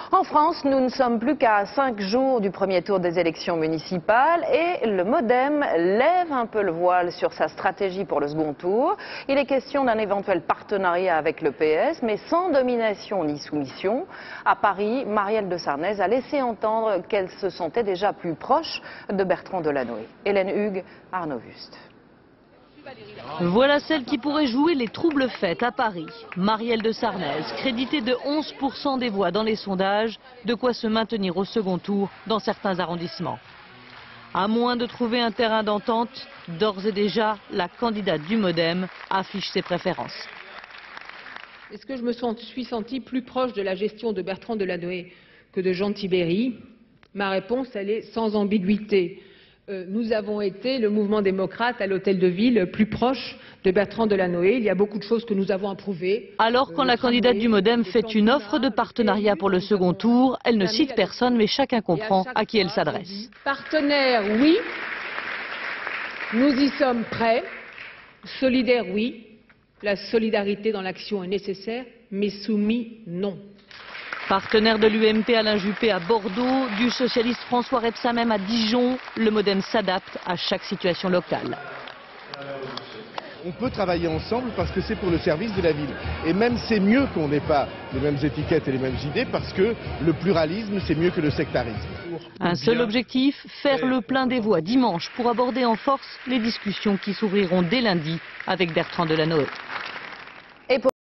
En France, nous ne sommes plus qu'à 5 jours du premier tour des élections municipales et le MoDem lève un peu le voile sur sa stratégie pour le second tour. Il est question d'un éventuel partenariat avec le PS, mais sans domination ni soumission. À Paris, Marielle de Sarnez a laissé entendre qu'elle se sentait déjà plus proche de Bertrand Delanoë. Hélène Hugues, Arnaud Wüst. Voilà celle qui pourrait jouer les troubles fêtes à Paris. Marielle de Sarnez, créditée de 11% des voix dans les sondages, de quoi se maintenir au second tour dans certains arrondissements. À moins de trouver un terrain d'entente, d'ores et déjà, la candidate du MoDem affiche ses préférences. Est-ce que je me suis sentie plus proche de la gestion de Bertrand Delanoë que de Jean Tibéri? Ma réponse, elle est sans ambiguïté. Nous avons été, le mouvement démocrate, à l'Hôtel de Ville, plus proche de Bertrand Delanoë. Il y a beaucoup de choses que nous avons approuvées. Alors, quand la candidate du MoDem fait une offre de partenariat pour le second tour, elle ne cite personne, mais chacun comprend à qui elle s'adresse. Partenaire, oui. Nous y sommes prêts. Solidaire, oui. La solidarité dans l'action est nécessaire, mais soumis, non. Partenaire de l'UMP Alain Juppé à Bordeaux, du socialiste François Rebsamen à Dijon, le MoDem s'adapte à chaque situation locale. On peut travailler ensemble parce que c'est pour le service de la ville. Et même c'est mieux qu'on n'ait pas les mêmes étiquettes et les mêmes idées parce que le pluralisme c'est mieux que le sectarisme. Un seul objectif, faire le plein des voix dimanche pour aborder en force les discussions qui s'ouvriront dès lundi avec Bertrand Delanoë.